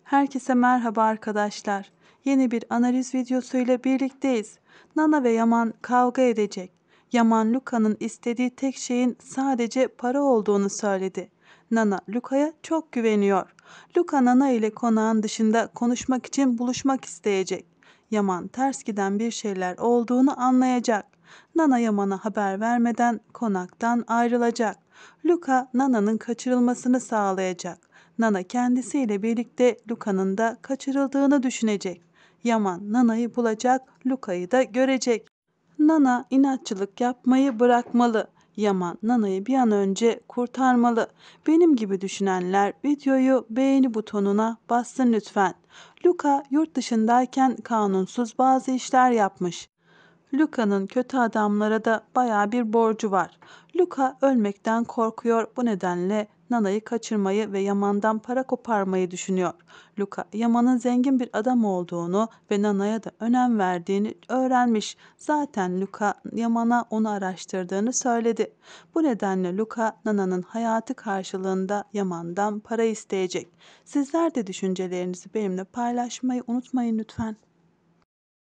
Herkese merhaba arkadaşlar. Yeni bir analiz videosuyla birlikteyiz. Nana ve Yaman kavga edecek. Yaman Luka'nın istediği tek şeyin sadece para olduğunu söyledi. Nana Luka'ya çok güveniyor. Luka Nana ile konağın dışında konuşmak için buluşmak isteyecek. Yaman ters giden bir şeyler olduğunu anlayacak. Nana Yaman'a haber vermeden konaktan ayrılacak. Luka Nana'nın kaçırılmasını sağlayacak. Nana kendisiyle birlikte Luka'nın da kaçırıldığını düşünecek. Yaman Nana'yı bulacak, Luka'yı da görecek. Nana inatçılık yapmayı bırakmalı. Yaman Nana'yı bir an önce kurtarmalı. Benim gibi düşünenler videoyu beğeni butonuna bassın lütfen. Luka yurt dışındayken kanunsuz bazı işler yapmış. Luka'nın kötü adamlara da baya bir borcu var. Luka ölmekten korkuyor. Bu nedenle Nana'yı kaçırmayı ve Yaman'dan para koparmayı düşünüyor. Luka, Yaman'ın zengin bir adam olduğunu ve Nana'ya da önem verdiğini öğrenmiş. Zaten Luka, Yaman'a onu araştırdığını söyledi. Bu nedenle Luka, Nana'nın hayatı karşılığında Yaman'dan para isteyecek. Sizler de düşüncelerinizi benimle paylaşmayı unutmayın lütfen.